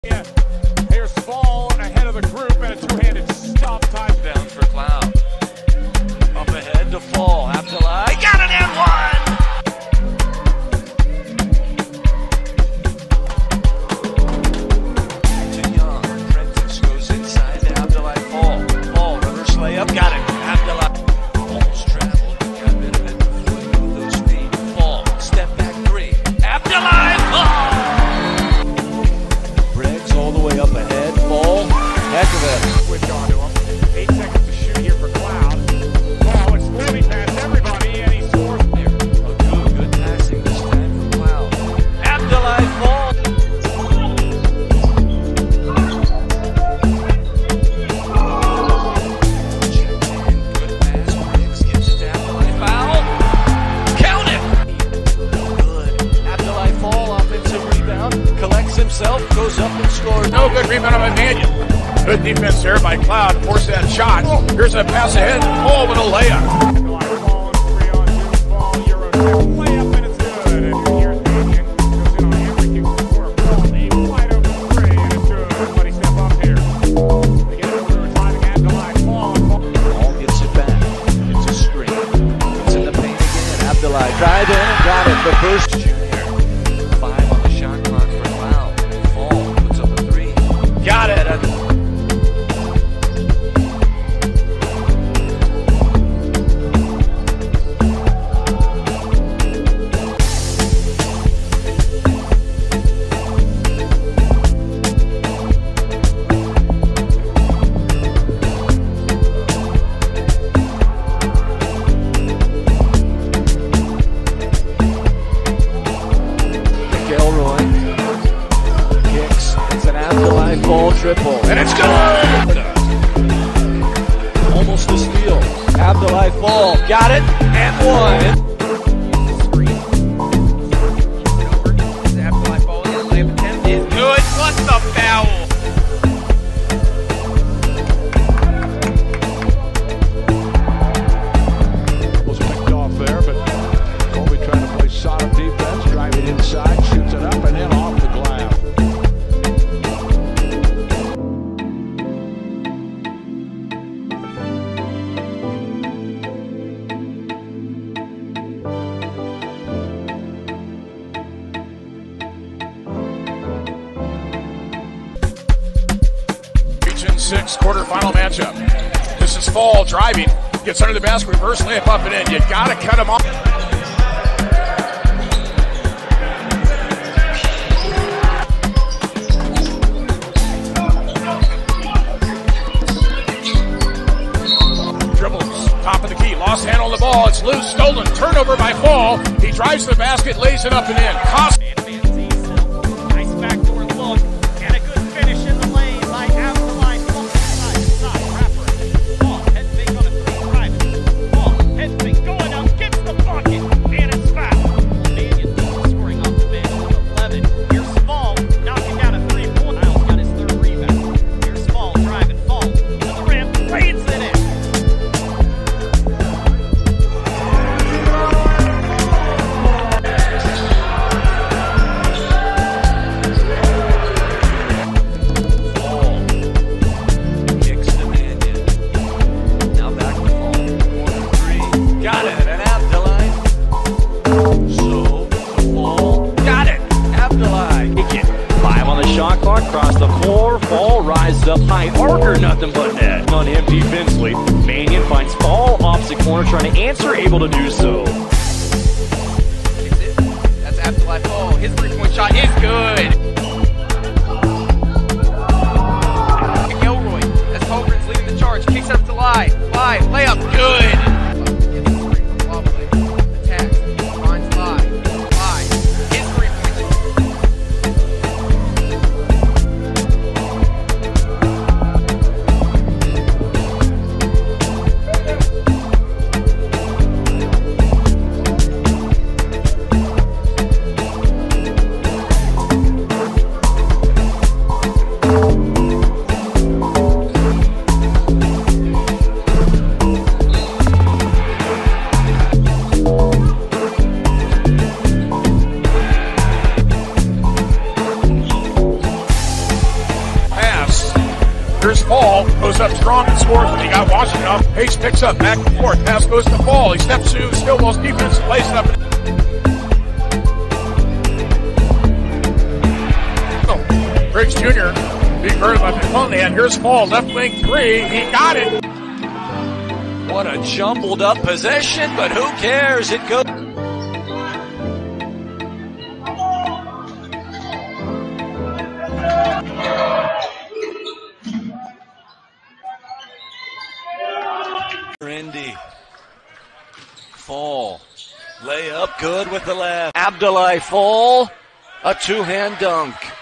Yeah. Here's Fall ahead of the group and a two-handed stop touchdown for Cloud. Up ahead to Fall. Abdoulaye got it and one! To Young. Prentice goes inside to Abdoulaye. Fall, reverse layup, got it. Abdoulaye. Ball's traveled, got a bit of it before they move those feet. Fall, step back three. Abdoulaye, Briggs all the way up ahead. Fall, heck of it. Switch on to him. 8 seconds to shoot here for Cloud. Ball is moving past everybody and he scores there. Good passing this time for Cloud. Abdoulaye Fall. Good pass. Briggs gets it to Abdoulaye. Foul. Count it. Good. Abdoulaye Fall, offensive rebound. Collects himself, goes up and scores. No good rebound by Manuel. Good defense there by Cloud. Force that shot. Here's a pass ahead. Ball with a layup. Ball, 3-on-2. Ball, Euro step. Layup and it's good. And here's Manuel. Goes in on every kick before. Ball, aim wide open three and it's good. Everybody step up here. They get over to driving Abdoulaye. Ball. Ball gets it back. It's a screen. It's in the paint again. Abdoulaye drive in and got it. The first junior. 5 on the shot clock for Cloud. Fall puts up a three. Got it. 5 ball triple, and it's good! Almost a steal. Abdoulaye Fall got it, and one. Abdoulaye Fall, the layup attempt is good. What's the foul? Was picked off there, but Colby trying to play solid defense, driving inside, shoots it up and in off the glass. Region 6 quarterfinal matchup. This is Fall driving, gets under the basket, reverse layup up and in. You gotta cut him off. Dribbles, top of the key, lost handle on the ball. It's loose, stolen, turnover by Fall. He drives to the basket, lays it up and in. Nice backdoor look, and a good finish in the lane by Abdoulaye. Side to side, wrapper. Ball, head fake on a three, private. Ball, head fake, going up, gets the bucket, and it's foul. Manuel scoring off the bench with 11. Here's Fall, knocking down a three-point. Niles got his third rebound. Here's Fall, driving, Fall to the rim, lays it in. Shot clock, cross the floor, Fall rises up high, Archer nothing but net. On him defensively, Manuel finds Fall opposite corner trying to answer, able to do so. That's Abdoulaye Fall. His three-point shot is good. Gilroy, as Holgren's leading the charge, kicks up to Lai, layup, good. Attacks, finds Lai, his three-point shot. Here's Fall, goes up strong and scores when he got Washington up. Hayes picks up, back and forth, pass goes to Fall. He steps to Stillwell's defense, plays it up. Briggs Jr. being hurt by McClellan, and here's Fall, left wing three, he got it. What a jumbled up possession, but who cares? It goes. Indy. Fall. Layup good with the left. Abdoulaye Fall. A two-hand dunk.